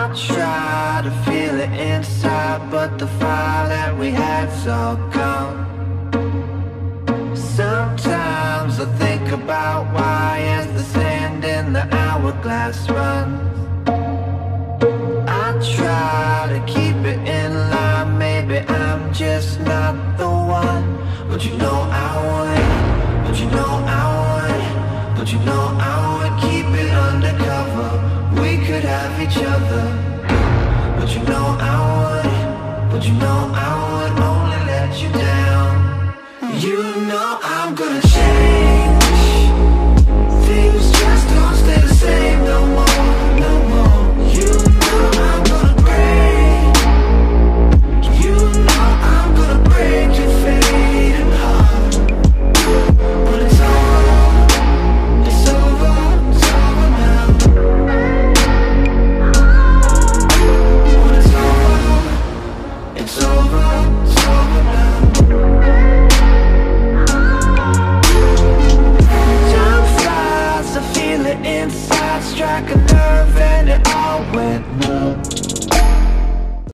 try to feel it inside, but the fire that we had's all gone. Sometimes I think about why, as the sand in the hourglass runs. I try to keep it in line, maybe I'm just not the one. But you know I would, but you know I would, but you know I would keep it undercover. We could have each other. But you know I would, but you know I would only let you down. You know I'm gonna change. Things just don't stay the same no more, no more. You know I'm gonna break. You know I'm gonna break your fading heart. But it's over, it's over, it's over now. But it's over, it's over, it's over now.